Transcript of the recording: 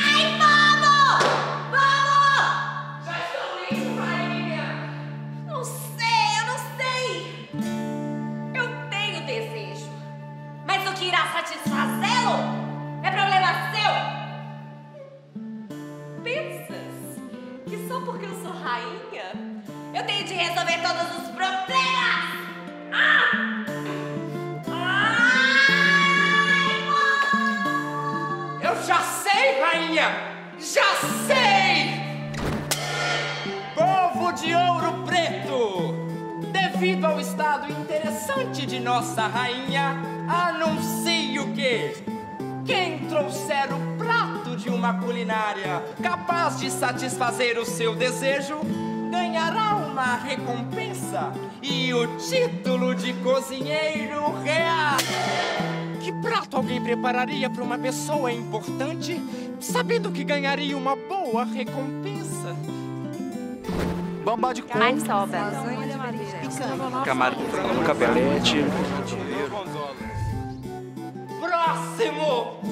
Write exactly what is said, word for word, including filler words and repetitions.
Ai, vamos! Vamos! Já estou indo, rainha. Não sei, eu não sei. Eu tenho desejo. Mas o que irá satisfazê-lo é problema seu. Pensas que só porque eu sou rainha, eu tenho de resolver todos os problemas? Ah! Eu já sei, rainha! Já sei! Povo de Ouro Preto! Devido ao estado interessante de nossa rainha, anuncio que quem trouxer o prato de uma culinária capaz de satisfazer o seu desejo ganhará uma recompensa e o título de cozinheiro real. Que prato alguém prepararia para uma pessoa importante, sabendo que ganharia uma boa recompensa? Bamba de Carne coco, soba. Camarão com capelete. próximo